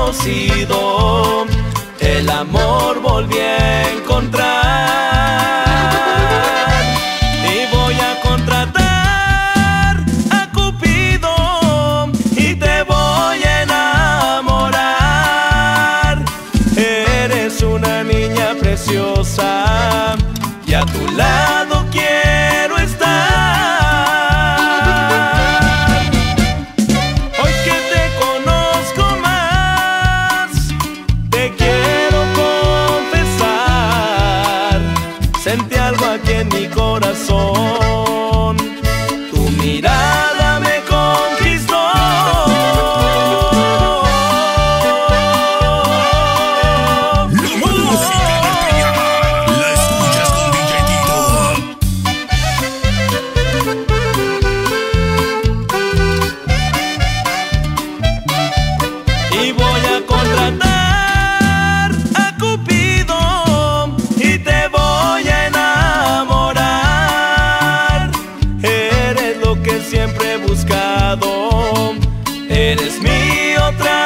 conocido, el amor volví a encontrar. Y voy a contratar a Cupido y te voy a enamorar. Eres una niña preciosa y a tu lado quiero estar. Hoy que te conozco más, te quiero confesar. Sentí algo aquí en mi corazón, tu mirada me conquistó. La música del pijama la escuchas con DJ Tito. Y voy a contratar a Cupido y te voy a enamorar. Eres lo que siempre he buscado, eres mi otra